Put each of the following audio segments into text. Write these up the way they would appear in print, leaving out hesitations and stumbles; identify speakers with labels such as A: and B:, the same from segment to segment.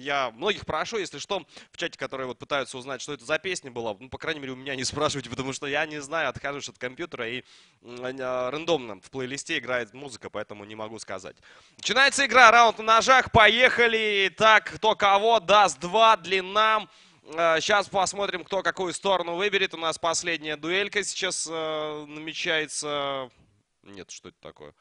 A: я многих прошу, если что, в чате, которые вот пытаются узнать, что это за песня была, ну, по крайней мере, у меня не спрашивайте, потому что я не знаю, откажусь от компьютера и рандомно в плейлисте играет музыка, поэтому не могу сказать. Начинается игра, раунд на ножах, поехали. Так, кто кого, даст 2, длина. Сейчас посмотрим, кто какую сторону выберет. У нас последняя дуэлька сейчас намечается. Нет, что это такое?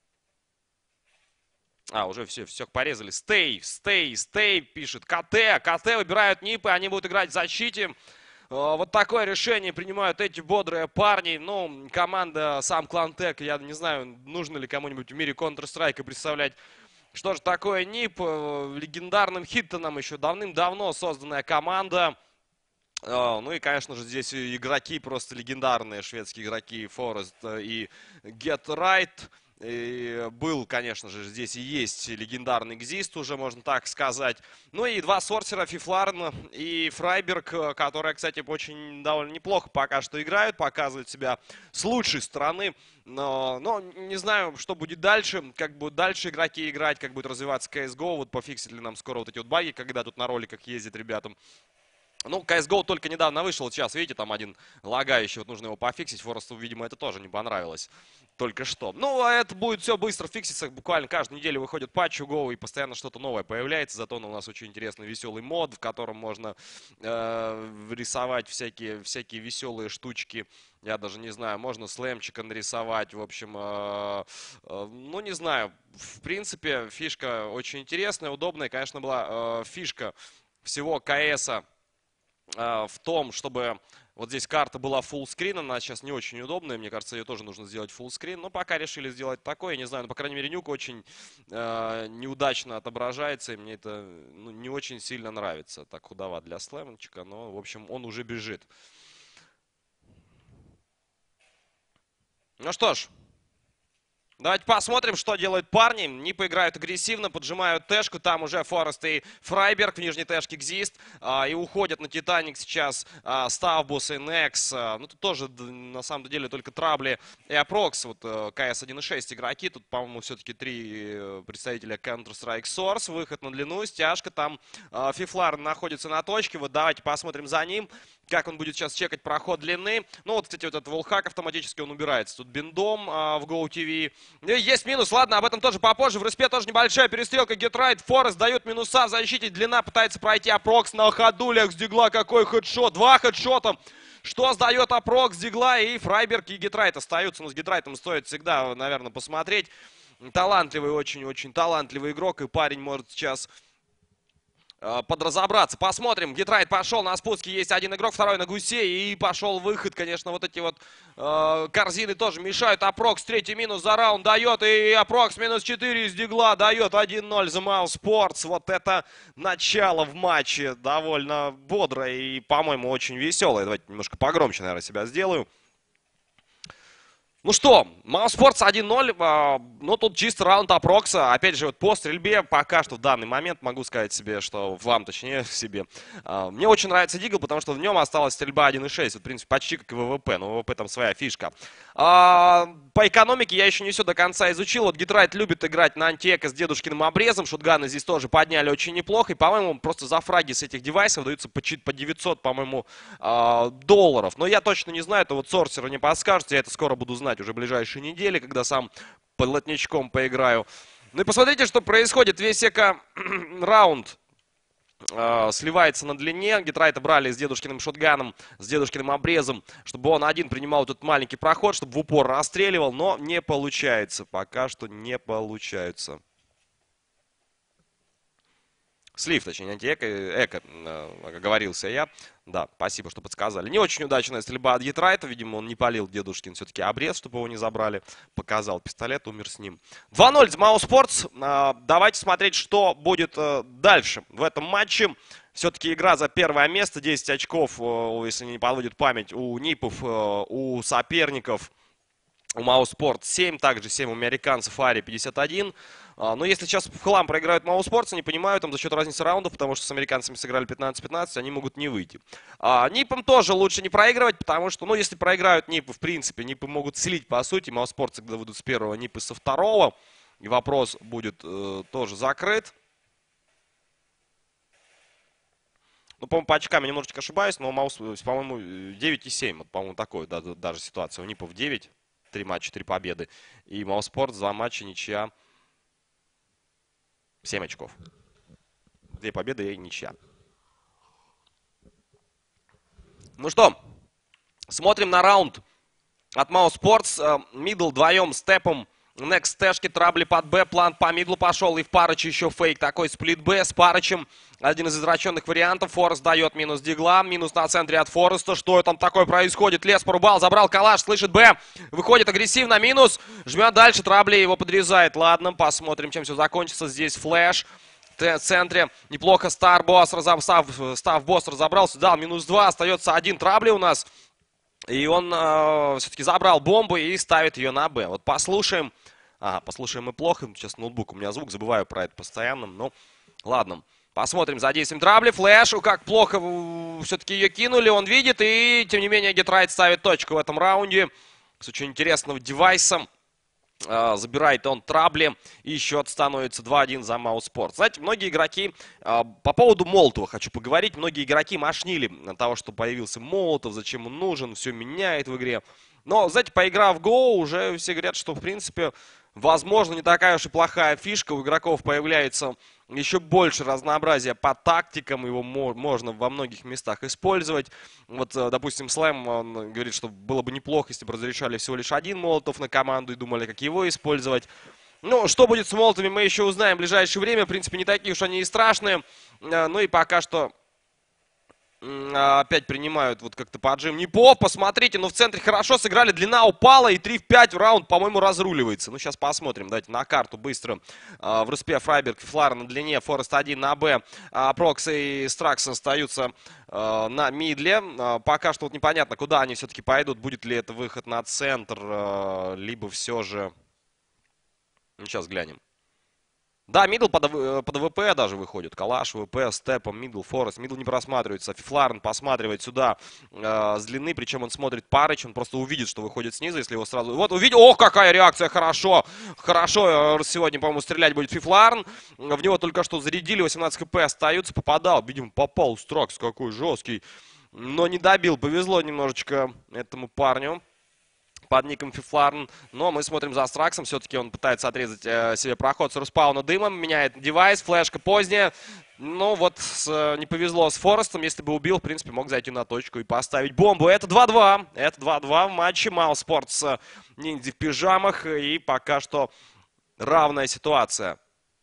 A: Уже все порезали. Стей, пишет. КТ выбирают нипы, они будут играть в защите. Вот такое решение принимают эти бодрые парни. Ну, команда сам Клантек, я не знаю, нужно ли кому-нибудь в мире Counter-Strike представлять, что же такое НИП. Легендарным Хиттоном еще давным-давно созданная команда. Ну и, конечно же, здесь игроки просто легендарные, шведские игроки Forest и Get Right. И был, конечно же, здесь и есть легендарный Гзист, уже можно так сказать. Ну и два сорсера, Фифларн и Фрайберг, которые, кстати, очень довольно неплохо пока что играют, показывают себя с лучшей стороны. Но не знаю, что будет дальше, как будут дальше игроки играть, как будет развиваться CSGO. Вот пофиксит ли нам скоро вот эти вот баги, когда тут на роликах ездит ребятам. Ну, CSGO только недавно вышел, сейчас, видите, там один лагающий, вот нужно его пофиксить. Форесту, видимо, это тоже не понравилось только что. Ну, а это будет все быстро фикситься, буквально каждую неделю выходит патч у Go, и постоянно что-то новое появляется. Зато у нас очень интересный веселый мод, в котором можно рисовать всякие веселые штучки. Я даже не знаю, можно слэмчика нарисовать, в общем, ну, не знаю. В принципе, фишка очень интересная, удобная. Конечно, была фишка всего КСа в том, чтобы вот здесь карта была фуллскрин, она сейчас не очень удобная, мне кажется, ее тоже нужно сделать фуллскрин, но пока решили сделать такое, не знаю, но, по крайней мере, нюк очень неудачно отображается, и мне это не очень сильно нравится. Так, худоват для слэмчика, но, в общем, он уже бежит. Ну что ж. Давайте посмотрим, что делают парни. Нипы играют агрессивно, поджимают тэшку. Там уже Форест и Фрайберг в нижней тэшке Гзист. И уходят на Титаник сейчас Ставбус и Некс. Ну, тут тоже, на самом деле, только Трабли и Апрокс. Вот КС 1.6 игроки. Тут, по-моему, все-таки 3 представителя Counter-Strike Source. Выход на длину, стяжка. Там Фифлар находится на точке. Вот давайте посмотрим за ним, как он будет сейчас чекать проход длины. Ну, вот, кстати, вот этот волхак автоматически он убирается. Тут биндом в GoTV. Есть минус, ладно, об этом тоже попозже. В респе тоже небольшая перестрелка. Гетрайт, Форест дает минуса в защите. Длина пытается пройти Апрокс на ходу. Лекс Дигла, какой хедшот. 2 хедшота. Что сдает Апрокс, Дигла и Фрайберг и Гетрайт остаются. Но с Гетрайтом стоит всегда, наверное, посмотреть. Талантливый, очень-очень талантливый игрок. И парень может сейчас подразобраться. Посмотрим. Гетрайт пошел на спуске. Есть один игрок, второй на гусе. И пошел выход. Конечно, вот эти вот корзины тоже мешают. Апрокс третий минус за раунд дает. И Апрокс минус 4 из Дигла дает 1-0 за Mousesports. Вот это начало в матче довольно бодрое и, по-моему, очень веселое. Давайте немножко погромче, наверное, себя сделаю. Ну что, Mousesports 1-0, ну тут чисто раунд Апрокса, опять же вот по стрельбе пока что в данный момент могу сказать себе, что вам точнее себе. Мне очень нравится Дигл, потому что в нем осталась стрельба 1.6, вот, в принципе почти как и ВВП, но ВВП там своя фишка. По экономике я еще не все до конца изучил, вот Гетрайт любит играть на антиэко с дедушкиным обрезом, шотганы здесь тоже подняли очень неплохо, и по-моему просто за фраги с этих девайсов даются по 900, по-моему, долларов, но я точно не знаю, это вот сорсеры не подскажут, я это скоро буду знать уже в ближайшие недели, когда сам под лотничком поиграю. Ну и посмотрите, что происходит. Весь эко-раунд сливается на длине. Гетрайта брали с дедушкиным шотганом, с дедушкиным обрезом, чтобы он один принимал этот маленький проход, чтобы в упор расстреливал, но не получается. Пока что не получается. Слив, точнее, антиэко, оговорился я. Да, спасибо, что подсказали. Не очень удачная стрельба от Гетрайта. Видимо, он не палил дедушкин все-таки обрез, чтобы его не забрали. Показал пистолет, умер с ним. 2-0 за Mousesports. Давайте смотреть, что будет дальше в этом матче. Все-таки игра за первое место. 10 очков, если не подводит память, у НИПов, у соперников. У Mousesports 7, также 7 у американцев, Ари 51. Но если сейчас в хлам проиграют Mousesports, они понимают там за счет разницы раундов, потому что с американцами сыграли 15-15, они могут не выйти. Нипам тоже лучше не проигрывать, потому что, ну, если проиграют Нипы, в принципе, Нипы могут слить, по сути. Mousesports, когда выйдут с первого, Нипы со второго. И вопрос будет тоже закрыт. Ну, по-моему, по очкам я немножечко ошибаюсь, но Маус, по-моему, 9,7. Вот, по-моему, такой, да, даже ситуация. У Нипов 9, 3 матча, 3 победы. И Мауспорт 2 матча, ничья, 7 очков. 2 победы и ничья. Ну что, смотрим на раунд от Мауспортс. Мидл вдвоем с Тэпом. Next тэшки, трабли под Б, план по мидлу пошел, и в Парыче еще фейк такой, сплит Б с Парычем. Один из извращенных вариантов, Форест дает минус Дигла, минус на центре от Фореста. Что там такое происходит? Лес порубал, забрал калаш, слышит Б, выходит агрессивно, минус, жмет дальше, трабли его подрезает. Ладно, посмотрим, чем все закончится. Здесь флэш. В центре неплохо Старбосс, Став-босс разобрался, дал минус 2, остается один трабли у нас. И он все-таки забрал бомбу и ставит ее на Б. Вот послушаем. Послушаем и плохо. Сейчас ноутбук, у меня звук, забываю про это постоянно. Ну, ладно. Посмотрим за действием трабли. Флэшу, как плохо все-таки ее кинули. Он видит, и тем не менее Гетрайт ставит точку в этом раунде. С очень интересным девайсом. Забирает он трабли, и счет становится 2-1 за Мауспорт. Знаете, многие игроки, по поводу Молотова хочу поговорить, многие игроки мошнили от того, что появился Молотов, зачем он нужен, все меняет в игре. Но, знаете, поиграв в Go, уже все говорят, что, в принципе, возможно, не такая уж и плохая фишка. У игроков появляется еще больше разнообразия по тактикам. Его можно во многих местах использовать. Вот, допустим, Слэм, он говорит, что было бы неплохо, если бы разрешали всего лишь один Молотов на команду и думали, как его использовать. Ну, что будет с Молотами, мы еще узнаем в ближайшее время. В принципе, не такие уж они и страшные. Ну и пока что опять принимают вот как-то поджим. Непов, посмотрите, но в центре хорошо сыграли. Длина упала, и 3 в 5 раунд, по-моему, разруливается. Ну, сейчас посмотрим. Давайте на карту быстро. В респе Фрайберг, Флар на длине, Форест 1 на Б. Прокс и Стракс остаются на мидле. Пока что вот непонятно, куда они все-таки пойдут. Будет ли это выход на центр, либо все же... Ну, сейчас глянем. Да, мидл под ВП даже выходит. Калаш, ВП, степом, мидл, Форест. Мидл не просматривается. Фифларн посматривает сюда с длины. Причем он смотрит Парыч. Он просто увидит, что выходит снизу, если его сразу... Вот увидел. Ох, какая реакция. Хорошо. Хорошо. Сегодня, по-моему, стрелять будет Фифларн. В него только что зарядили. 18 хп остаются. Попадал. Видимо, попал. Стракс какой жесткий. Но не добил. Повезло немножечко этому парню под ником Фифларн. Но мы смотрим за Страксом. Все-таки он пытается отрезать себе проход с Руспауна дымом. Меняет девайс. Флешка поздняя. Ну вот не повезло с Форестом. Если бы убил, в принципе, мог зайти на точку и поставить бомбу. Это 2-2. Это 2-2 в матче. Мауспорт с ниндзя в пижамах. И пока что равная ситуация.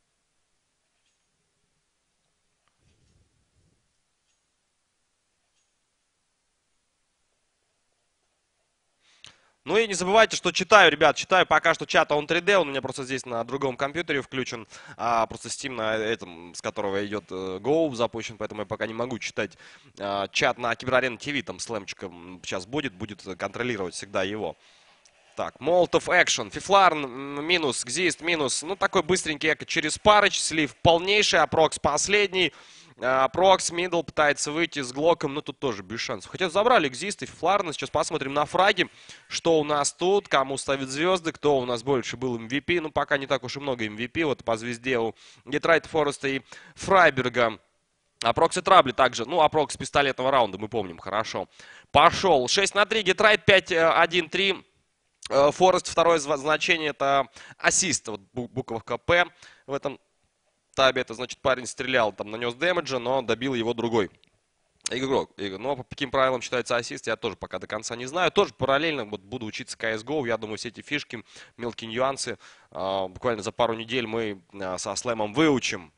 A: Ну и не забывайте, что читаю, ребят, читаю пока что чат он 3D, он у меня просто здесь на другом компьютере включен, просто Steam на этом, с которого идет Go запущен, поэтому я пока не могу читать чат на Киберарена ТВ, там слэмчиком сейчас будет контролировать всегда его. Так, Молотов экшен, Фифларн минус, Гзист минус, ну такой быстренький эко через Парыч, слив полнейший, Апрокс последний. Прокс, мидл пытается выйти с Глоком, но тут тоже без шансов. Хотя забрали Экзист и Фларна. Сейчас посмотрим на фраги, что у нас тут, кому ставят звезды, кто у нас больше был MVP. Ну, пока не так уж и много MVP. Вот по звезде у Гетрайта, Фореста и Фрайберга. Апрокс и Трабли также. Ну, Апрокс пистолетного раунда, мы помним, хорошо. Пошел. 6-3, Гетрайт 5-1-3. Форест, второе значение, это ассист. Вот буковка П в этом табе. Это значит, парень стрелял, там нанес дэмэджа, но добил его другой игрок. Но по каким правилам считается ассист, я тоже пока до конца не знаю. Тоже параллельно вот буду учиться CSGO. Я думаю, все эти фишки, мелкие нюансы буквально за пару недель мы со Слэмом выучим.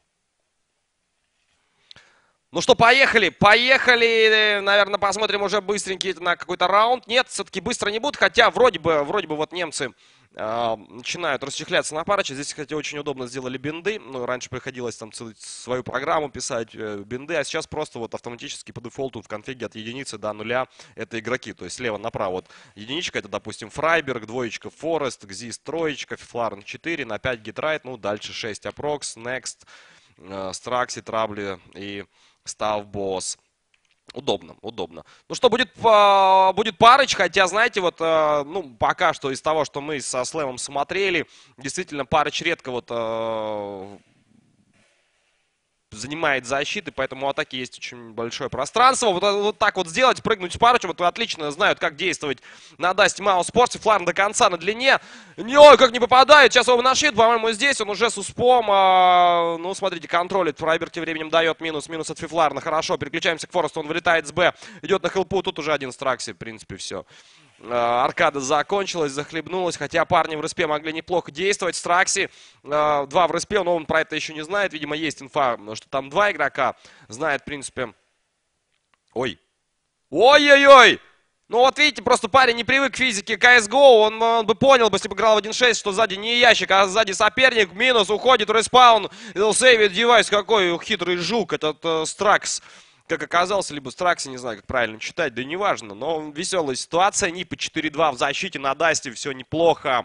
A: Ну что, поехали, поехали, наверное, посмотрим уже быстренький на какой-то раунд. Нет, все-таки быстро не будут, хотя вроде бы вот немцы начинают расчехляться на Парыче. Здесь, кстати, очень удобно сделали бинды. Ну, раньше приходилось там свою программу писать, бинды, а сейчас просто вот автоматически по дефолту в конфиге от единицы до нуля это игроки. То есть слева направо вот единичка, это, допустим, Фрайберг, двоечка Форест, Гзис, троечка, Фифларн 4, на 5 Гитрайт, ну, дальше 6 Апрокс, Next, Стракси, Трабли и Став-босс. Удобно, удобно. Ну что, будет Парыч, хотя, знаете, вот, ну, пока что из того, что мы со Слэмом смотрели, действительно, Парыч редко вот занимает защиты, поэтому у атаки есть очень большое пространство. Вот так вот сделать, прыгнуть с парочем, вот отлично знают, как действовать на Дасте Мауспорте. Фларн до конца на длине. Ой, как не попадает. Сейчас его нашьют, по-моему, здесь он уже с успом. Ну, смотрите, контролит. Фрайберг тем временем дает минус от Фифларна. Хорошо, переключаемся к Форесту, он вылетает с Б. Идет на хелпу, тут уже один Стракси, в принципе, все. Аркада закончилась, захлебнулась, хотя парни в респе могли неплохо действовать. Стракси 2 в респе, но он про это еще не знает. Видимо, есть инфа, что там 2 игрока. Знает, в принципе. Ой. Ой-ой-ой! Ну вот видите, просто парень не привык к физике CSGO. Он бы понял, если бы играл в 1.6, что сзади не ящик, а сзади соперник. Минус, уходит респаун. Сейвит девайс, какой хитрый жук этот Стракс. Как оказался, либо Стракси, не знаю, как правильно читать, да неважно. Но веселая ситуация. Нипы 4-2 в защите на Дасте, все неплохо.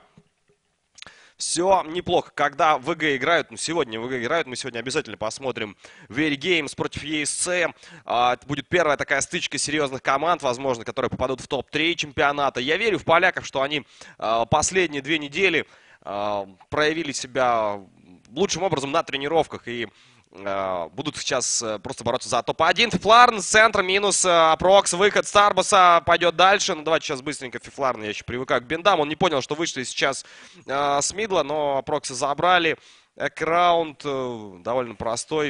A: Все неплохо. Когда ВГ играют, ну сегодня ВГ играют, мы сегодня обязательно посмотрим Very Games против ESC. Это будет первая такая стычка серьезных команд, возможно, которые попадут в топ-3 чемпионата. Я верю в поляков, что они последние 2 недели проявили себя лучшим образом на тренировках и будут сейчас просто бороться за топ-1. Фифларн с центра, минус Апрокс, выход Старбаса пойдет дальше. Ну давайте сейчас быстренько Фифларн, я еще привыкаю к бендам. Он не понял, что вышли сейчас с мидла, но Апрокса забрали. Экраунд довольно простой.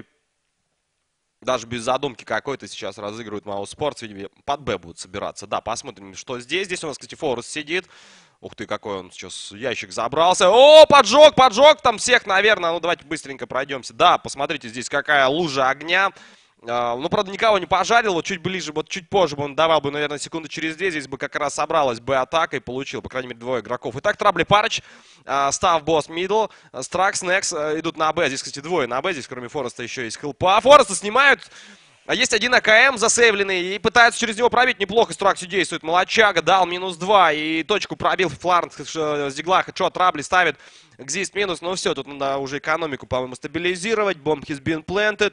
A: Даже без задумки какой-то сейчас разыгрывают Мауспортс. Видимо, под Б будут собираться. Да, посмотрим, что здесь. Здесь у нас, кстати, Форест сидит. Ух ты, какой он сейчас ящик забрался. О, поджог там всех, наверное. Ну, давайте быстренько пройдемся. Да, посмотрите, здесь какая лужа огня. Ну, правда, никого не пожарил. Вот чуть ближе, вот чуть позже бы он давал бы, наверное, секунды через 2. Здесь бы как раз собралась Б-атака и получил, по крайней мере, 2 игроков. Итак, Трабли Парыч, Став, Босс, Мидл, Стракс, Некс идут на Б. Здесь, кстати, 2 на Б. Здесь, кроме Фореста, еще есть хелпа. Фореста снимают. А есть один АКМ засейвленный и пытаются через него пробить. Неплохо Стракси действует. Молодчага дал минус 2. И точку пробил Фларн с дигла. Хэдшот Трабли ставит. Экзист минус. Ну все, тут надо уже экономику, по-моему, стабилизировать. Бомб has been planted.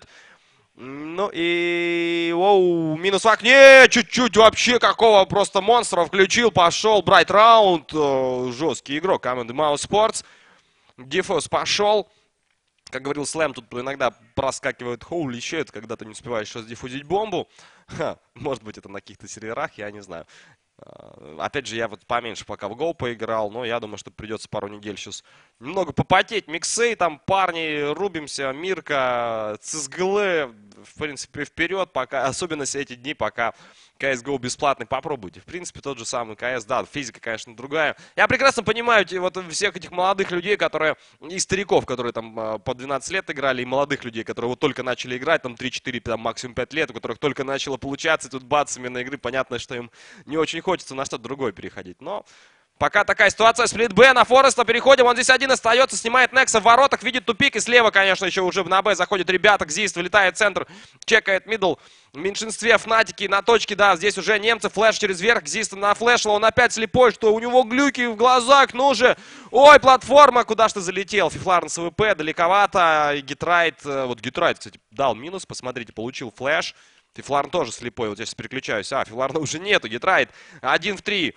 A: Ну и... Оу, минус в окне. Чуть-чуть вообще какого просто монстра включил. Пошел брать раунд. Жесткий игрок команды Мауспортс. Дефос пошел. Как говорил Слэм, тут иногда проскакивают holy shit, когда ты не успеваешь сейчас диффузить бомбу. Может быть, это на каких-то серверах, я не знаю. Опять же, я вот поменьше пока в Go поиграл, но я думаю, что придется пару недель сейчас немного попотеть. Миксы, там парни, рубимся, Мирка, CSGL, в принципе, вперед, пока, особенно эти дни, пока CSGO бесплатный, попробуйте. В принципе, тот же самый CS, да, физика, конечно, другая. Я прекрасно понимаю вот всех этих молодых людей, которые, и стариков, которые там по 12 лет играли, и молодых людей, которые вот только начали играть, там 3-4, там максимум 5 лет, у которых только начало получаться, и тут бац, именно игры, понятно, что им не очень хочется на что-то другое переходить, но... Пока такая ситуация, сплит Б на Фореста, переходим, он здесь один остается, снимает Некса в воротах, видит тупик, и слева, конечно, еще уже на Б заходят ребята, Гзист вылетает в центр, чекает мидл, в меньшинстве Фнатики на точке, да, здесь уже немцы, флеш через верх, Гзист на флешил, он опять слепой, что у него глюки в глазах, ну же, ой, платформа, куда ж ты залетел, Фифларн с ВП, далековато, Гитрайт, вот Гитрайт, кстати, дал минус, посмотрите, получил флеш, Фифларн тоже слепой, вот я сейчас переключаюсь, Фифларна уже нету, Гитрайт, 1 в 3.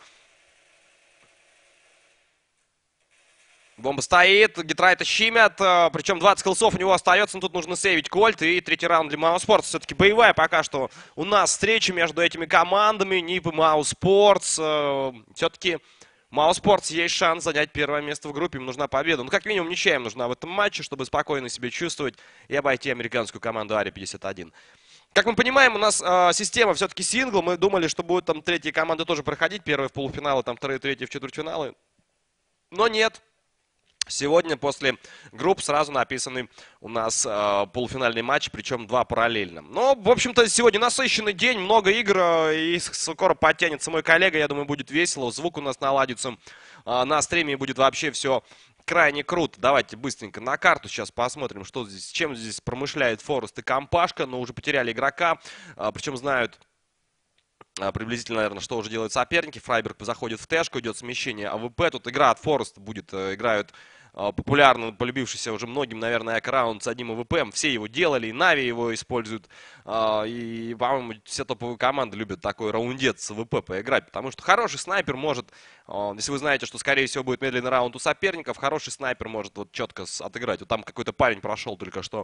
A: Бомба стоит, Гитрайта щимят, причем 20 хилсов у него остается, но тут нужно сейвить Кольт, и 3-й раунд для Мауспортс. Все-таки боевая пока что у нас встреча между этими командами, НИП и Мауспортс. Все-таки Мауспортс есть шанс занять первое место в группе, им нужна победа. Ну, как минимум, ничья им нужна в этом матче, чтобы спокойно себя чувствовать и обойти американскую команду Ари-51. Как мы понимаем, у нас система все-таки сингл, мы думали, что будут там третьи команды тоже проходить, первые в полуфиналы, там вторые, третьи в четвертьфиналы, но нет. Сегодня после групп сразу написаны у нас полуфинальный матч, причем 2 параллельно. Но, в общем-то, сегодня насыщенный день, много игр, и скоро подтянется мой коллега, я думаю, будет весело, звук у нас наладится на стриме, будет вообще все крайне круто. Давайте быстренько на карту сейчас посмотрим, что здесь, чем здесь промышляет Форест и компашка, но уже потеряли игрока, причем знают... Приблизительно, наверное, что уже делают соперники. Фрайберг заходит в тэшку, идет смещение АВП. Тут игра от Фореста будет, играют популярно, полюбившийся уже многим, наверное, аккаунт с одним АВП. Все его делали, и Нави его используют. И, по-моему, все топовые команды любят такой раундец с АВП поиграть. Потому что хороший снайпер может, если вы знаете, что, скорее всего, будет медленный раунд у соперников, хороший снайпер может вот четко отыграть. Вот там какой-то парень прошел только что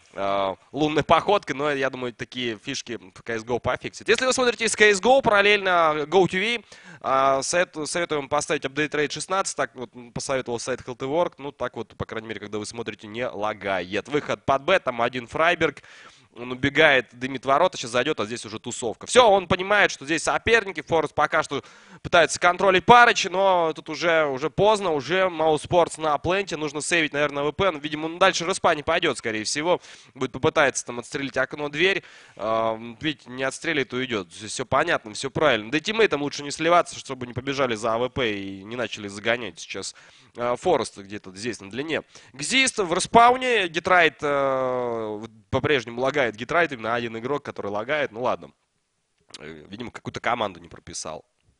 A: лунной походкой, но я думаю, такие фишки в CSGO пофиксит. Если вы смотрите из CSGO, параллельно GoTV, советуем поставить Update Rate 16, так вот посоветовал сайт HealthyWork, ну так вот, по крайней мере, когда вы смотрите, не лагает. Выход под Б, там один Фрайберг, он убегает, дымит ворота, сейчас зайдет, а здесь уже тусовка. Все, он понимает, что здесь соперники. Форест пока что пытается контролить Парыча, но тут уже поздно, уже Мауспортс на пленте. Нужно сейвить, наверное, ВП. Но, видимо, он дальше респа не пойдет, скорее всего. Будет попытаться там отстрелить окно, дверь. Ведь не отстрелит, то идет. Все понятно, все правильно. Да и тиммейтам лучше не сливаться, чтобы не побежали за АВП и не начали загонять сейчас Фореста где-то здесь на длине. Гзист в респауне. Гитрайт по-прежнему лагает. Гитрайт именно один игрок, который лагает. Ну ладно. Видимо, какую-то команду не прописал.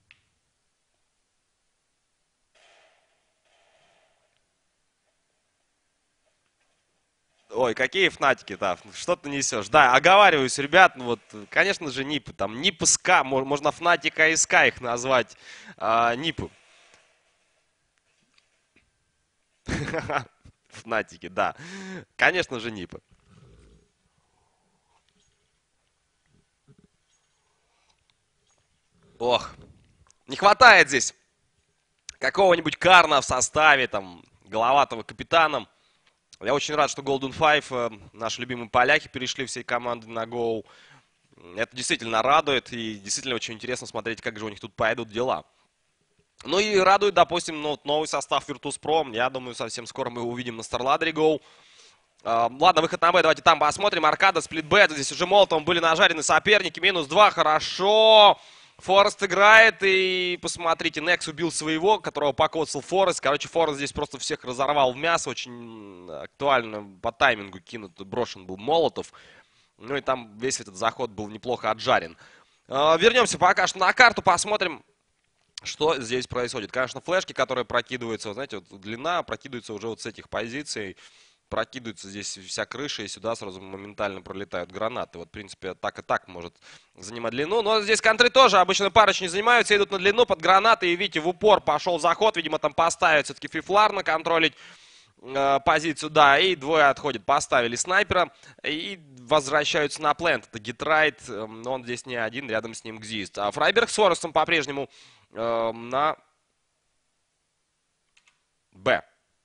A: Ой, какие фнатики, да, что ты несешь? Да, оговариваюсь, ребят, ну вот, конечно же, нипы, там, нипы СК, можно фнатика и СК их назвать, нипы. Фнатики, да, конечно же, нипы. Ох, не хватает здесь какого-нибудь Карна в составе, там, головатого капитаном. Я очень рад, что Golden Five, наши любимые поляки, перешли всей команды на Go. Это действительно радует, и действительно очень интересно смотреть, как же у них тут пойдут дела. Ну и радует, допустим, новый состав Virtus.pro. Я думаю, совсем скоро мы его увидим на StarLadder Go. Ладно, выход на Б, давайте там посмотрим. Аркада, сплит Б, здесь уже молотом были нажарены соперники. -2, хорошо. Форест играет, и посмотрите, Некс убил своего, которого покоцал Форест. Короче, Форест здесь просто всех разорвал в мясо. Очень актуально по таймингу кинут, брошен был Молотов. Ну и там весь этот заход был неплохо отжарен. Вернемся пока что на карту, посмотрим, что здесь происходит. Конечно, флешки, которые прокидываются, знаете, вот длина прокидывается уже вот с этих позиций. Прокидывается здесь вся крыша, и сюда сразу моментально пролетают гранаты. Вот, в принципе, так и так может занимать длину. Но здесь контры тоже обычно Парыч не занимаются, идут на длину под гранаты. И видите, в упор пошел заход. Видимо, там поставят все-таки Фифларна контролить позицию. Да, и двое отходят. Поставили снайпера и возвращаются на плент. Это Гитрайт, но он здесь не один, рядом с ним Гзист. А Фрайберг с Форестом по-прежнему на Б.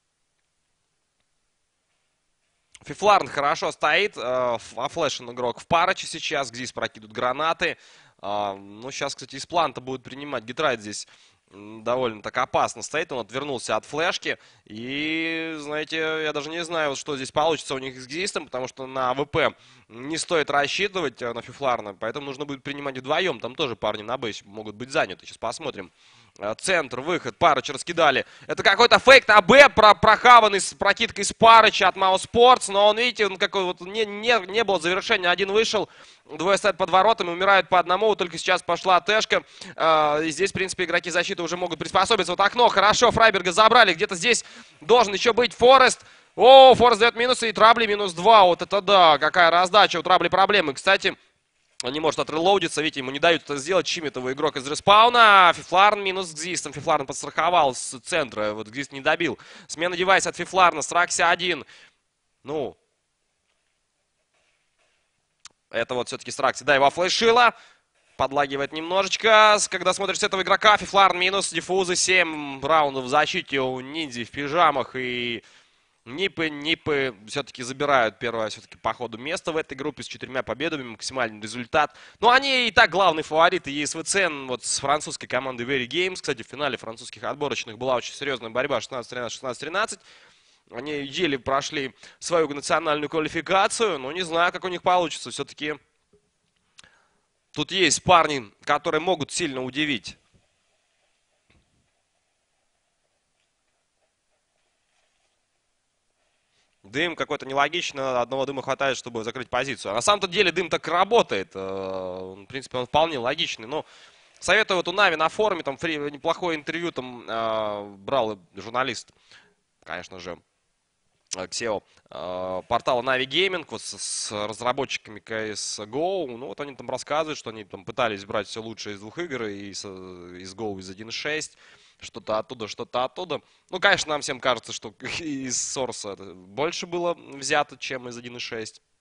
A: Фифларн хорошо стоит, офлешен игрок в Параче сейчас, Гзис прокидывают гранаты. Ну, сейчас, кстати, из планта будет принимать. Гитрайт здесь довольно так опасно стоит, он отвернулся от флешки. И, знаете, я даже не знаю, что здесь получится у них с Гзистом, потому что на АВП не стоит рассчитывать на Фифларна, поэтому нужно будет принимать вдвоем. Там тоже парни на Б могут быть заняты, сейчас посмотрим. Центр, выход, Парыч раскидали. Это какой-то фейк на Б, прохаванный с прокидкой с Парыча от Мауспортс. Но он, видите, он какой вот не было завершения. Один вышел, двое стоят под воротами, умирают по одному. Вот только сейчас пошла тэшка. И здесь, в принципе, игроки защиты уже могут приспособиться. Вот окно, хорошо, Фрайберга забрали. Где-то здесь должен еще быть Форест. О, Форест дает минусы и Трабли -2. Вот это да, какая раздача. У Трабли проблемы, кстати. Он не может отрелоудиться, видите, ему не дают это сделать. Чимит его игрок из респауна. Фифларн минус Гзистом. Фифларн подстраховал с центра. Вот Гзист не добил. Смена девайса от Фифларна. Стракси 1. Ну. Это вот все-таки Стракси. Да, его флешило. Подлагивает немножечко. Когда смотришь с этого игрока. Фифларн минус. Диффузы 7 раундов в защите у ниндзя в пижамах. И... Нипы все-таки забирают первое все-таки по ходу место в этой группе с 4 победами, максимальный результат. Но они и так главные фавориты ЕСВЦ вот с французской командой Very Games. Кстати, в финале французских отборочных была очень серьезная борьба 16-13, 16-13. Они еле прошли свою национальную квалификацию, но не знаю, как у них получится. Все-таки тут есть парни, которые могут сильно удивить. Дым какой-то нелогично, одного дыма хватает, чтобы закрыть позицию. А на самом-то деле дым так и работает. В принципе, он вполне логичный. Но советую вот у Нави на форуме, там неплохое интервью там брал журналист, конечно же, SEO портала Navi Gaming вот с разработчиками CSGO. Ну вот они там рассказывают, что они там пытались брать все лучшее из двух игр, и из Go, из 1.6. Что-то оттуда, что-то оттуда. Ну, конечно, нам всем кажется, что из Source больше было взято, чем из 1.6.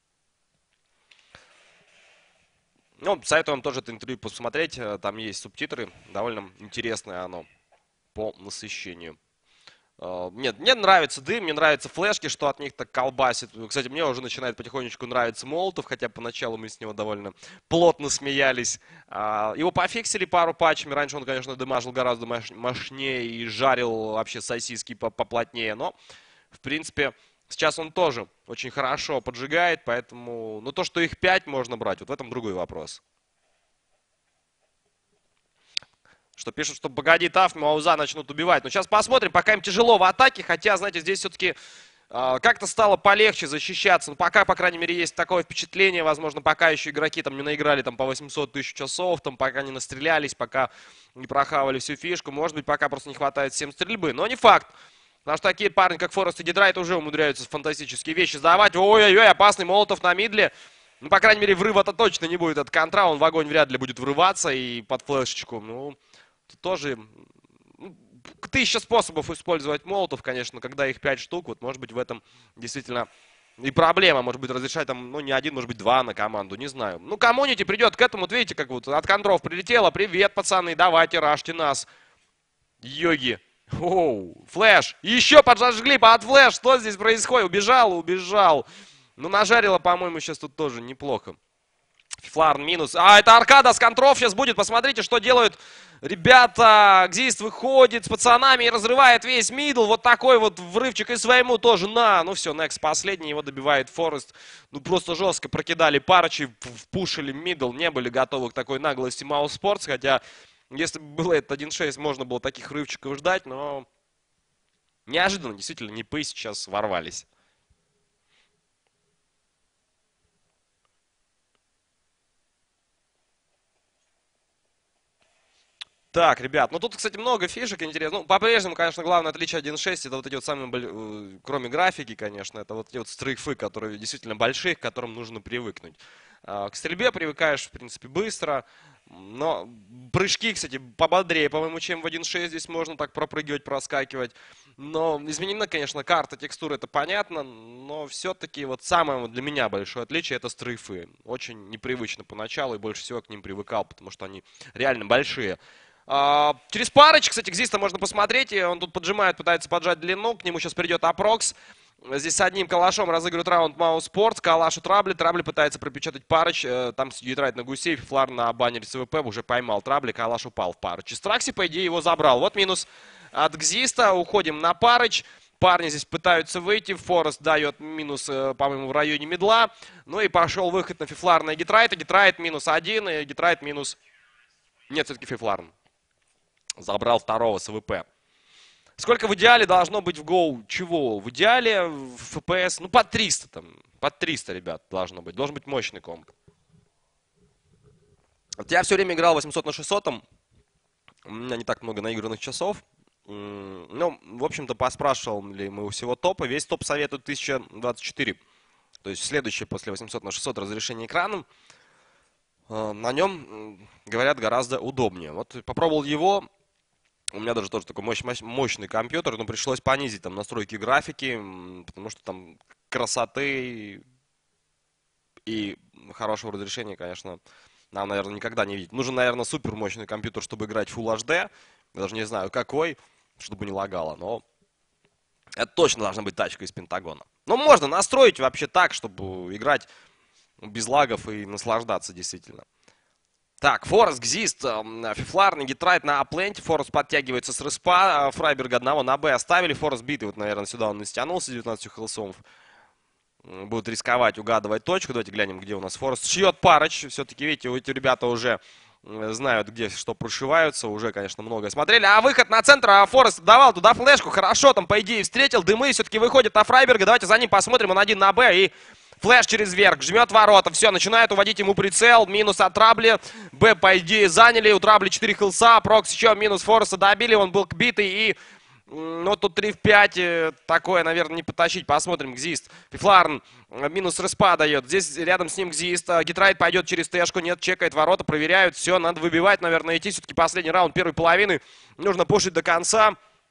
A: Ну, советую вам тоже это интервью посмотреть. Там есть субтитры. Довольно интересное оно по насыщению. Нет, мне нравится дым, мне нравятся флешки, что от них так колбасит. Кстати, мне уже начинает потихонечку нравиться Молотов, хотя поначалу мы с него довольно плотно смеялись. Его пофиксили пару патчами. Раньше он, конечно, дымажил гораздо мощнее и жарил вообще сосиски поплотнее. Но, в принципе, сейчас он тоже очень хорошо поджигает, поэтому... Ну, то, что их 5 можно брать, вот в этом другой вопрос. Что пишут, что погоди, Таф, Мауза начнут убивать. Но сейчас посмотрим, пока им тяжело в атаке. Хотя, знаете, здесь все-таки как-то стало полегче защищаться. Ну, пока, по крайней мере, есть такое впечатление. Возможно, пока еще игроки там не наиграли там, по 800 тысяч часов. Там, пока не настрелялись, пока не прохавали всю фишку. Может быть, пока просто не хватает всем стрельбы. Но не факт. Потому что такие парни, как Форест и Детрайт, уже умудряются фантастические вещи сдавать. Ой-ой-ой, опасный Молотов на мидле. Ну, по крайней мере, врыва-то точно не будет от контра. Он в огонь вряд ли будет врываться и под флешечку. Ну... Тоже 1000 способов использовать молотов, конечно, когда их 5 штук. Вот, может быть, в этом действительно и проблема. Может быть, разрешать там, ну, не один, может быть, 2 на команду, не знаю. Ну, комьюнити придет к этому. Вот видите, как вот от контров прилетело. Привет, пацаны, давайте, рашьте нас. Йоги. Оу, флэш. Еще поджгли под флэш. Что здесь происходит? Убежал. Ну, нажарило, по-моему, сейчас тут тоже неплохо. Фифларн минус. Это аркада с контров сейчас будет. Посмотрите, что делают ребята. Гзист выходит с пацанами и разрывает весь мидл. Вот такой вот врывчик и своему тоже на. Ну все, Некс последний. Его добивает Форест. Ну просто жестко прокидали парочи. Впушили мидл. Не были готовы к такой наглости Маус Спортс. Хотя, если бы было это 1.6, можно было таких рывчиков ждать. Но неожиданно, действительно, Нипы сейчас ворвались. Так, ребят, ну тут, кстати, много фишек интересных. Ну, по-прежнему, конечно, главное отличие 1.6, это вот эти вот самые, кроме графики, конечно, это вот эти вот стрейфы, которые действительно большие, к которым нужно привыкнуть. К стрельбе привыкаешь, в принципе, быстро, но прыжки, кстати, пободрее, по-моему, чем в 1.6 здесь можно так пропрыгивать, проскакивать. Но изменена, конечно, карта, текстура, это понятно, но все-таки вот самое для меня большое отличие это стрейфы. Очень непривычно поначалу и больше всего к ним привыкал, потому что они реально большие. Через парочек, кстати, Гзиста можно посмотреть. Он тут поджимает, пытается поджать длину. К нему сейчас придет Апрокс. Здесь с одним калашом разыгрывает раунд Маус Спортс. Калаш у Трабли. Трабли пытается пропечатать парыч. Там играет на гусе. Флар на баннере СВП уже поймал Трабли. Калаш упал в парыч. Стракси, по идее, его забрал. Вот минус от Гзиста. Уходим на парыч. Парни здесь пытаются выйти. Форест дает минус, по-моему, в районе мидла. Ну и пошел выход на Фифларна и Гитрайта. Гитрайт минус 1. И Гитрайт минус... Нет, все-таки Фифларн. Забрал второго с АВП. Сколько в идеале должно быть в Go? Чего? В идеале в FPS, ну, под 300 там. Под 300, ребят, должно быть. Должен быть мощный комп. Вот я все время играл 800 на 600. У меня не так много наигранных часов. Ну, в общем-то, поспрашивал ли мы у всего топа. Весь топ советует 1024. То есть следующее после 800 на 600 разрешение экраном. На нем, говорят, гораздо удобнее. Вот попробовал его. У меня даже тоже такой мощный компьютер, но пришлось понизить там настройки графики, потому что там красоты и хорошего разрешения, конечно, нам, наверное, никогда не видеть. Нужен, наверное, супер мощный компьютер, чтобы играть в Full HD. Я даже не знаю, какой, чтобы не лагало, но это точно должна быть тачка из Пентагона. Но можно настроить вообще так, чтобы играть без лагов и наслаждаться действительно. Так, Форест, Гзист, Фифларный, Гитрайт на апленте. Форест подтягивается с респа. Фрайберга одного на Б оставили. Форест битый, вот, наверное, сюда он и стянулся 19 хелсов. Будут рисковать, угадывать точку. Давайте глянем, где у нас Форест. Шьет парыч. Все-таки, видите, эти ребята уже знают, где что прошиваются. Уже, конечно, многое смотрели. А выход на центр. А Форест давал туда флешку. Хорошо, там, по идее, встретил. Дымы все-таки выходят на Фрайберга. Давайте за ним посмотрим. Он один на Б и... Флэш через верх, жмет ворота, все, начинает уводить ему прицел, минус от Трабли, Б, по идее, заняли, у Трабли 4 хилса, Прокс еще минус Фореста добили, он был битый и, ну, тут 3 в 5, такое, наверное, не потащить, посмотрим, Гзист, Фифларн, минус респа дает, здесь рядом с ним Гзист, Гитрайт пойдет через тэшку, нет, чекает ворота, проверяют, все, надо выбивать, наверное, идти, все-таки последний раунд первой половины, нужно пушить до конца.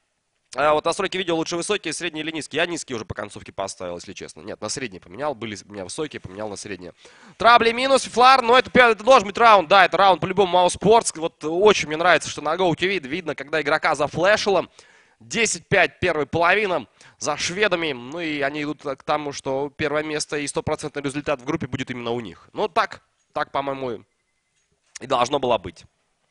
A: А вот настройки видео лучше высокие, средние или низкие. Я низкие уже по концовке поставил, если честно. Нет, на средние поменял. Были у меня высокие, поменял на средние. Трабли минус, флар. Но это должен быть раунд. Да, это раунд по-любому Мауспортс. Вот очень мне нравится, что на GoTV видно, когда игрока зафлешило. 10-5 первая половина за шведами. Ну и они идут к тому, что первое место и 100% результат в группе будет именно у них. Ну так, по-моему, и должно было быть.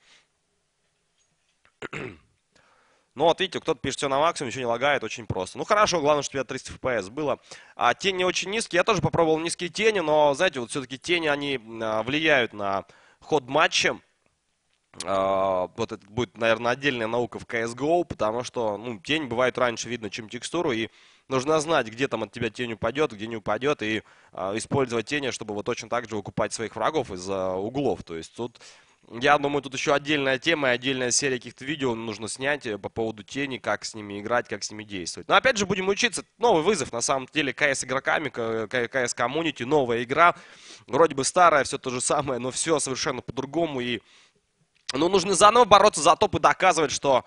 A: Ну вот видите, кто-то пишет, все на максимум, ничего не лагает, очень просто. Ну хорошо, главное, что у тебя 300 FPS было. А тени очень низкие, я тоже попробовал низкие тени, но, знаете, вот все-таки тени, они влияют на ход матча. Вот это будет, наверное, отдельная наука в CSGO, потому что, ну, тень бывает раньше видно, чем текстуру, и нужно знать, где там от тебя тень упадет, где не упадет, и использовать тени, чтобы вот точно так же выкупать своих врагов из-за углов. То есть тут... Я думаю, тут еще отдельная тема и отдельная серия каких-то видео нужно снять по поводу тени, как с ними играть, как с ними действовать. Но опять же будем учиться. Новый вызов, на самом деле, КС игроками, КС комьюнити, новая игра. Вроде бы старая, все то же самое, но все совершенно по-другому. И ну, нужно заново бороться за топ и доказывать, что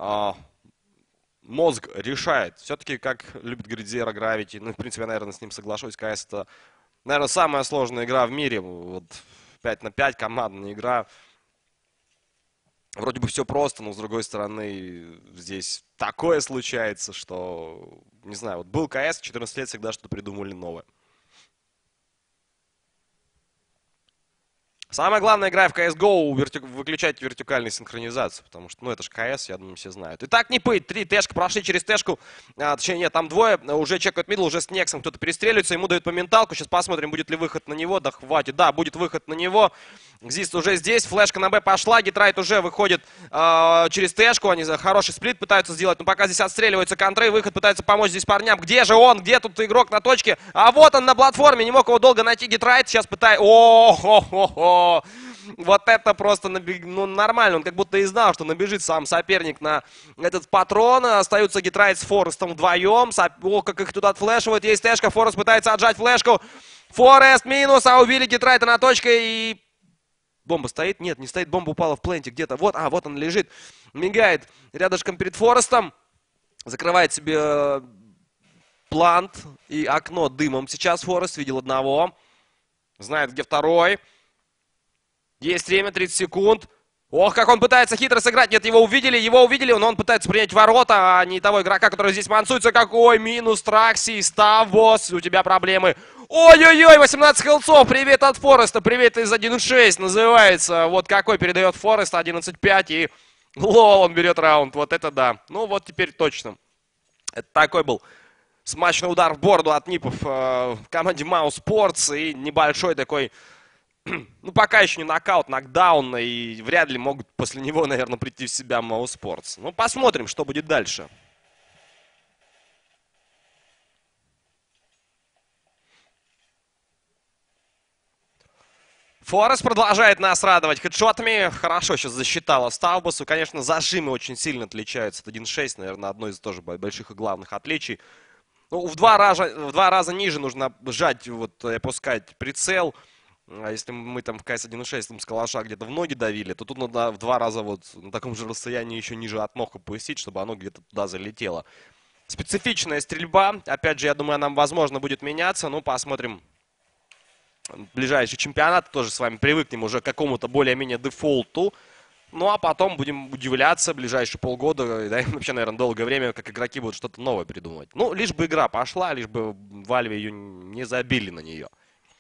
A: мозг решает. Все-таки, как любит говорить Zero Gravity, ну, в принципе, я, наверное, с ним соглашусь, КС это, наверное, самая сложная игра в мире. Вот 5 на 5 командная игра. Вроде бы все просто, но с другой стороны здесь такое случается, что, не знаю, вот был КС, 14 лет всегда что-то придумали новое. Самое главное, играя в CSGO, выключать вертикальную синхронизацию, потому что, ну, это же КС, я думаю, все знают. Итак, Нипы, 3 тэшка, прошли через тэшку, точнее, нет, там двое, уже чекают мидл, уже с Нексом кто-то перестреливается, ему дают по менталку, сейчас посмотрим, будет ли выход на него, да хватит, да, будет выход на него. Зист уже здесь, флешка на Б пошла, Гитрайт уже выходит через тэшку, они хороший сплит пытаются сделать, но пока здесь отстреливаются контры, выход пытаются помочь здесь парням. Где же он, где тут игрок на точке? А вот он на платформе, не мог его долго найти Гитрайт, сейчас пытается... О-хо-хо-хо! Вот это просто ну, нормально. Он как будто и знал, что набежит сам соперник на этот патрон. Остаются Гитрайт с Форестом вдвоем. О, как их туда отфлешивают. Есть тэшка. Форест пытается отжать флешку. Форест минус. А убили Гитрайта на точке. И бомба стоит? Нет, не стоит. Бомба упала в пленте где-то. Вот, вот он лежит. Мигает рядышком перед Форестом. Закрывает себе плант и окно дымом. Сейчас Форест видел одного. Знает, где второй. Есть время, 30 секунд. Ох, как он пытается хитро сыграть. Нет, его увидели, но он пытается принять ворота, а не того игрока, который здесь мансуется. Какой минус Тракси, Ставос, у тебя проблемы. Ой-ой-ой, 18 хилцов, привет от Фореста, привет из 1.6 называется. Вот какой передает Форест, 11.5 и лол, он берет раунд, вот это да. Ну вот теперь точно. Это такой был смачный удар в бороду от Нипов в команде Mausports и небольшой такой... Ну, пока еще не нокаут, нокдаун, и вряд ли могут после него, наверное, прийти в себя Mausports. Ну, посмотрим, что будет дальше. Форест продолжает нас радовать хедшотами. Хорошо сейчас засчитала Ставбусу. Конечно, зажимы очень сильно отличаются от 1.6, наверное, одно из тоже больших и главных отличий. Ну, в два раза ниже нужно сжать, вот, и опускать прицел. А если мы там в КС 1.6 с калаша где-то в ноги давили, то тут надо в 2 раза вот на таком же расстоянии еще ниже от ног опустить, чтобы оно где-то туда залетело. Специфичная стрельба. Опять же, я думаю, нам возможно будет меняться. Ну, посмотрим. Ближайший чемпионат тоже с вами привыкнем уже к какому-то более-менее дефолту. Ну, а потом будем удивляться ближайшие полгода, да, вообще, наверное, долгое время, как игроки будут что-то новое придумывать. Ну, лишь бы игра пошла, лишь бы Valve ее не забили на нее.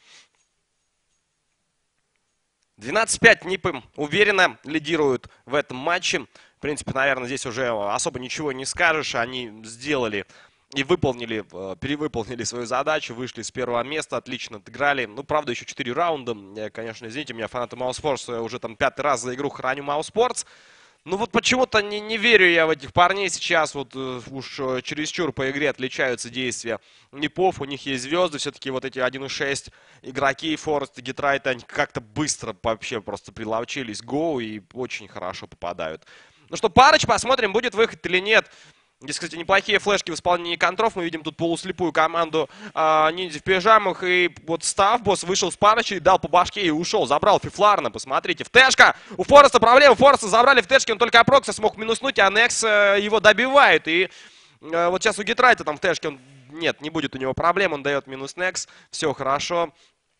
A: 12-5 Нипы уверенно лидируют в этом матче. В принципе, наверное, здесь уже особо ничего не скажешь. Они сделали и перевыполнили свою задачу, вышли с первого места, отлично отыграли. Ну, правда, еще 4 раунда. Я, конечно, извините, меня фанаты Mausports, я уже там 5-й раз за игру храню Mausports. Ну вот почему-то не верю я в этих парней сейчас, вот уж чересчур по игре отличаются действия Нипов, у них есть звезды, все-таки вот эти 1.6 игроки, Форест и Гитрайт, они как-то быстро вообще просто приловчились Go и очень хорошо попадают. Ну что, Парыч, посмотрим, будет выход или нет. Здесь, кстати, неплохие флешки в исполнении контров. Мы видим тут полуслепую команду ниндзя в пижамах. И вот Ставбосс вышел с парочей, дал по башке и ушел. Забрал Фифларна, посмотрите. В тэшка! У Фореста проблема. Фореста забрали в тэшке, он только Апрокса смог минуснуть, а Некс его добивает. И вот сейчас у Гитрайта там в тэшке, нет, не будет у него проблем. Он дает минус Некс. Все хорошо.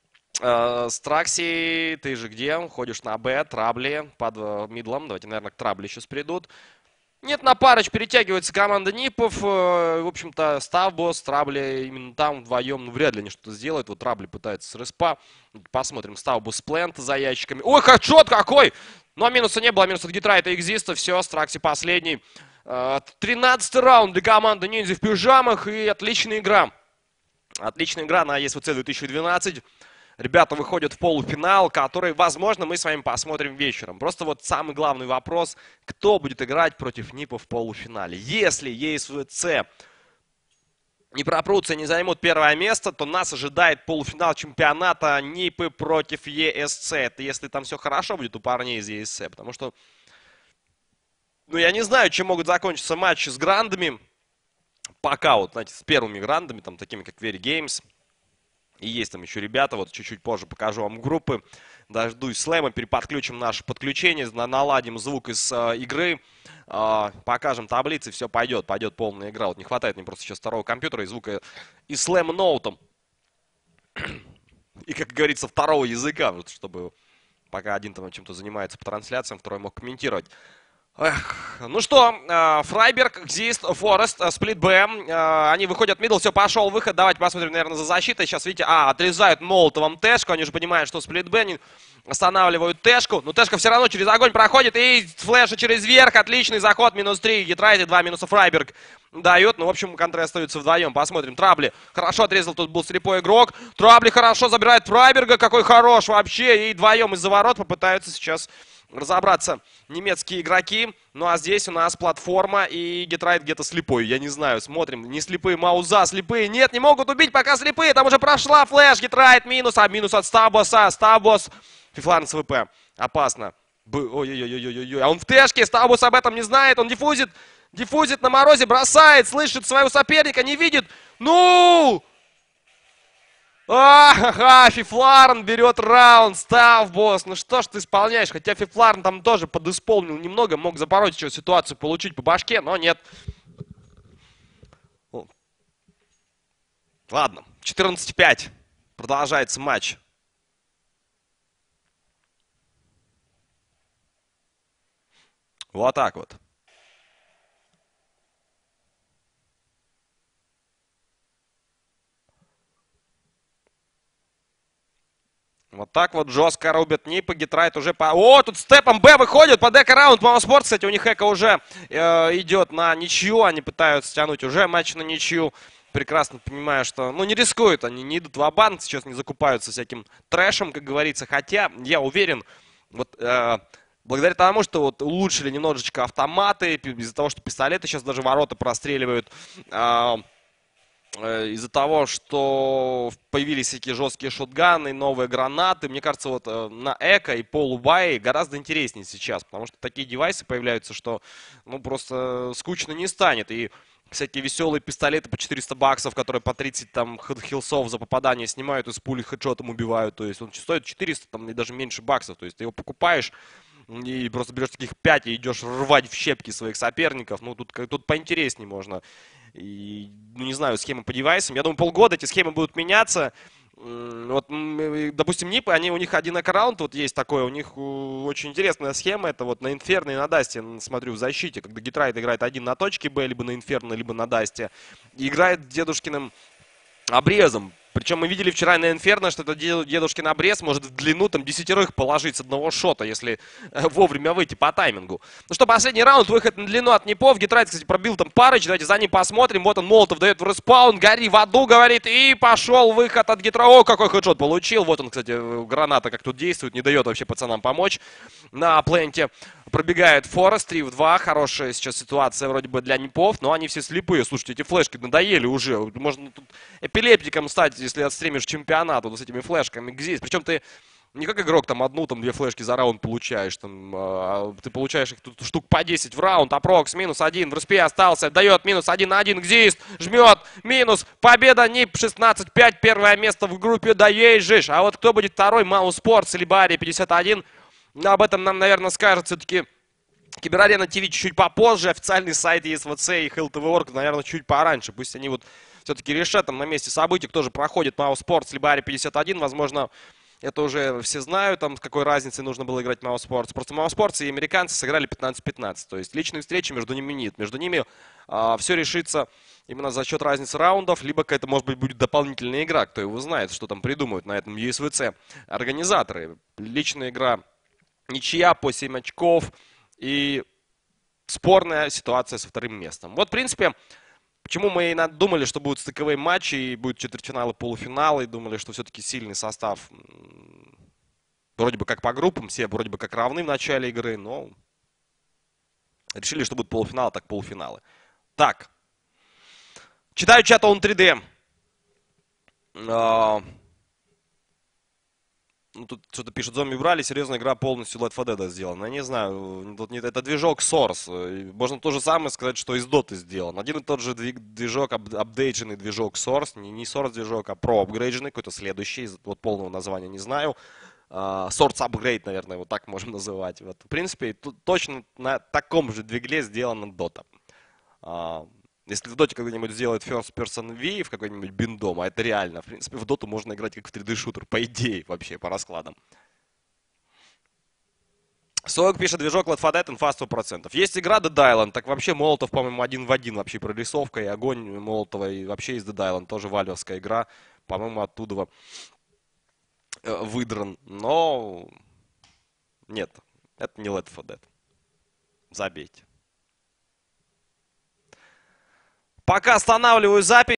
A: Стракси, ты же где? Ходишь на Б, Трабли под мидлом. Давайте, наверное, к Трабли сейчас придут. Нет, на парыч перетягивается команда Нипов. В общем-то, Ставбосс, Трабли именно там вдвоем, ну, вряд ли они что-то сделают. Вот Трабли пытается с респа. Посмотрим. Ставбосс Плент за ящиками. Ой, хедшот какой! Но минуса не было. Минус от Гитрайта Экзиста. Все, Стракси последний. 13-й раунд для команды ниндзя в пижамах. И отличная игра. Отличная игра на ЕСВЦ 2012. Ребята выходят в полуфинал, который, возможно, мы с вами посмотрим вечером. Просто вот самый главный вопрос, кто будет играть против Нипов в полуфинале. Если ЕСВЦ не пропрутся и не займут первое место, то нас ожидает полуфинал чемпионата Нипы против ЕСЦ. Это если там все хорошо будет у парней из ЕСЦ. Потому что, ну, я не знаю, чем могут закончиться матчи с грандами. Пока вот, знаете, с первыми грандами, там, такими как Very Games. И есть там еще ребята, вот чуть-чуть позже покажу вам группы. Дождусь слэма, переподключим наше подключение, наладим звук из игры, покажем таблицы, все пойдет полная игра. Вот не хватает мне просто сейчас второго компьютера и звука и слэм ноутом. И, как говорится, второго языка, чтобы пока один там чем-то занимается по трансляциям, второй мог комментировать. Эх, ну что, Фрайберг, Зист, Форест, Сплит Б. Они выходят в мидл, все, пошел выход. Давайте посмотрим, наверное, за защитой. Сейчас, видите, отрезают Молотовым Тэшку. Они же понимают, что Сплит Б, они останавливают Тэшку. Но Тэшка все равно через огонь проходит. И флеша через верх. Отличный заход. Минус 3. Гитрайт и 2 минуса Фрайберг дает. Ну, в общем, контры остаются вдвоем. Посмотрим. Трабли хорошо отрезал. Тут был слепой игрок. Трабли хорошо забирает Фрайберга. Какой хорош вообще. И вдвоем из-за ворот попытаются сейчас разобраться немецкие игроки. Ну а здесь у нас платформа и Гитрайт где-то слепой. Я не знаю, смотрим. Не слепые, Мауза, слепые. Нет, не могут убить, пока слепые. Там уже прошла флеш. Гитрайт минус. А минус от Ставбосса. Ставбосс. Фифларн с ВП. Опасно. Ой-ой-ой-ой-ой. А он в тэшке. Ставбосс об этом не знает. Он диффузит. Диффузит на морозе. Бросает. Слышит своего соперника. Не видит. Ну! Ага, Фифларн берет раунд, Ставбосс. Ну что ж ты исполняешь? Хотя Фифларн там тоже подисполнил немного. Мог запороть еще ситуацию, получить по башке, но нет. Ладно, 14-5. Продолжается матч. Вот так вот. Вот так вот жестко рубят Нипы. Гитрайт уже по... О, тут степом Б выходит по дека-раунд. Маунспорт, кстати, у них эко уже идет на ничью. Они пытаются тянуть уже матч на ничью. Прекрасно понимаю, что... Ну, не рискуют они, не идут в банк сейчас не закупаются всяким трэшем, как говорится. Хотя, я уверен, вот... благодаря тому, что вот улучшили немножечко автоматы, из-за того, что пистолеты сейчас даже ворота простреливают... из-за того, что появились всякие жесткие шотганы, новые гранаты, мне кажется, вот на эко и полубай гораздо интереснее сейчас, потому что такие девайсы появляются, что ну просто скучно не станет. И всякие веселые пистолеты по 400 баксов, которые по 30 там хилсов за попадание снимают, из пули хедшотом убивают, то есть он стоит 400 там, и даже меньше баксов, то есть ты его покупаешь и просто берешь таких 5 и идешь рвать в щепки своих соперников. Ну, тут поинтереснее можно. И, ну, не знаю, схемы по девайсам. Я думаю, полгода эти схемы будут меняться. Вот, допустим, Нипы, у них один эко-раунд вот есть такой. У них очень интересная схема. Это вот на Инферно и на Дасте, смотрю, в защите. Когда Гитрайт играет один на точке Б, либо на Инферно, либо на Дасте. И играет дедушкиным обрезом. Причем мы видели вчера на Инферно, что этот дедушкин обрез может в длину там 10 положить с одного шота, если вовремя выйти по таймингу. Ну что, последний раунд, выход на длину от Нипов. Гитрайт, кстати, пробил там парыч, давайте за ним посмотрим. Вот он, Молотов дает в респаун, гори в аду, говорит, и пошел выход от Гитра. О, какой хедшот получил. Вот он, кстати, граната как тут действует, не дает вообще пацанам помочь. На пленте пробегает Форест, 3 в 2. Хорошая сейчас ситуация вроде бы для Нипов, но они все слепые. Слушайте, эти флешки надоели уже. Можно тут эпилептиком стать, если отстримишь чемпионат вот с этими флешками. Здесь. Причем ты Не как игрок, там, одну, там, две флешки за раунд получаешь, там, ты получаешь их тут штук по 10 в раунд, апрокс, -1, в респе остался, дает -1 на 1, Гзист, жмет, минус, победа, НИП, 16-5, первое место в группе, доезжишь. А вот кто будет второй, Мау Спортс или Барри 51, об этом нам, наверное, скажет все-таки Киберарена ТВ чуть-чуть попозже, официальный сайт ЕСВЦ и ХЛТВ.орг, наверное, чуть пораньше, пусть они вот все-таки решат там на месте событий, кто же проходит Мау Спортс или Барри 51, возможно, это уже все знают, там, с какой разницей нужно было играть Мау Спортс. Просто Мау Спортс и американцы сыграли 15-15. То есть личные встречи между ними нет. Между ними все решится именно за счет разницы раундов, либо какая-то, может быть, будет дополнительная игра. Кто его знает, что там придумают на этом USVC организаторы. Личная игра ничья по 7 очков и спорная ситуация со вторым местом. Вот, в принципе, почему мы и думали, что будут стыковые матчи, и будут четвертьфиналы, полуфиналы, и думали, что все-таки сильный состав, вроде бы как по группам, все вроде бы как равны в начале игры, но решили, что будут полуфиналы, так полуфиналы. Так, читаю чат он 3D. Ну, тут что-то пишет, зомби брали, серьезная игра полностью Left 4 Dead сделана. Я не знаю, тут нет, это движок Source. Можно то же самое сказать, что из Dota сделан. Один и тот же движок, апдейдженный движок Source, не Source движок, а Pro апгрейдженный, какой-то следующий, вот полного названия не знаю. Source Upgrade, наверное, вот так можем называть. Вот, в принципе, тут точно на таком же двигле сделана Dota. Если в Доте когда-нибудь сделают First Person V в какой-нибудь биндом, а это реально, в принципе, в Доту можно играть как в 3D-шутер, по идее, вообще, по раскладам. Соек пишет, движок Left 4 Dead, инфа 100%. Есть игра Dead Island, так вообще Молотов, по-моему, один в один вообще прорисовка и огонь Молотова, и вообще из Dead Island, тоже валевская игра, по-моему, оттуда выдран. Но нет, это не Left 4 Dead. Забейте. Пока останавливаю запись.